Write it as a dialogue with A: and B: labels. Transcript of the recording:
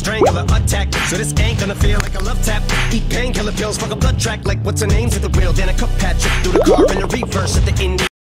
A: strangler attack. So this ain't gonna feel like a love tap. Eat painkiller pills, fuck a blood track like what's her name's at the wheel. Then a cup Patrick through the car in the reverse at the Indian.